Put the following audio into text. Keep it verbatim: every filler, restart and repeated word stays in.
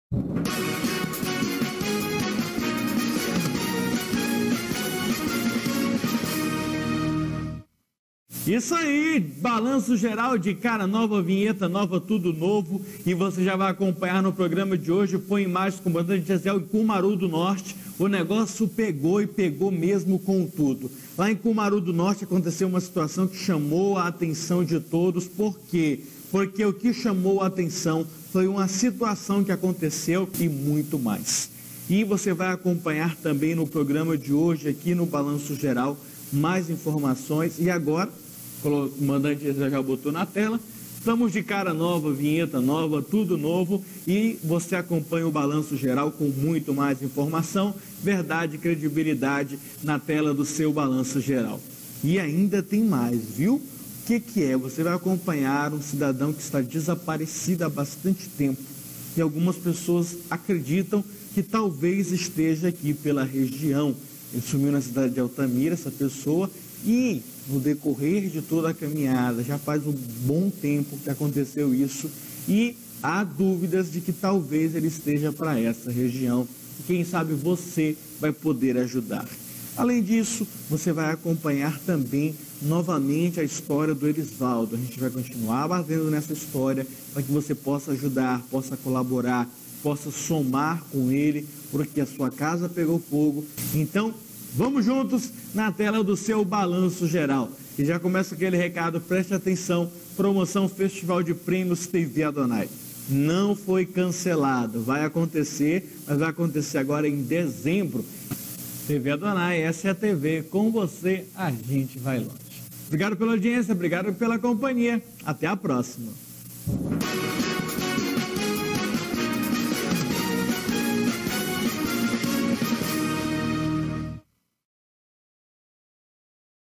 Isso aí, balanço geral de cara nova, vinheta nova, tudo novo, e você já vai acompanhar no programa de hoje. Põe imagens com o comandante Gesiel em Cumaru do Norte. O negócio pegou e pegou mesmo com tudo. Lá em Cumaru do Norte aconteceu uma situação que chamou a atenção de todos. Por quê? Porque o que chamou a atenção foi uma situação que aconteceu e muito mais. E você vai acompanhar também no programa de hoje, aqui no Balanço Geral, mais informações. E agora, o comandante já botou na tela, estamos de cara nova, vinheta nova, tudo novo, e você acompanha o Balanço Geral com muito mais informação, verdade e credibilidade na tela do seu Balanço Geral. E ainda tem mais, viu? O que que é? Você vai acompanhar um cidadão que está desaparecido há bastante tempo, e algumas pessoas acreditam que talvez esteja aqui pela região. Ele sumiu na cidade de Altamira, essa pessoa, e no decorrer de toda a caminhada, já faz um bom tempo que aconteceu isso, e há dúvidas de que talvez ele esteja para essa região, e quem sabe você vai poder ajudar. Além disso, você vai acompanhar também novamente a história do Erisvaldo. A gente vai continuar batendo nessa história para que você possa ajudar, possa colaborar, possa somar com ele, porque a sua casa pegou fogo. Então, vamos juntos na tela do seu Balanço Geral. E já começa aquele recado, preste atenção, promoção Festival de Prêmios T V Adonai. Não foi cancelado, vai acontecer, mas vai acontecer agora em dezembro. T V Adonai, essa é a T V, com você a gente vai longe. Obrigado pela audiência, obrigado pela companhia, até a próxima.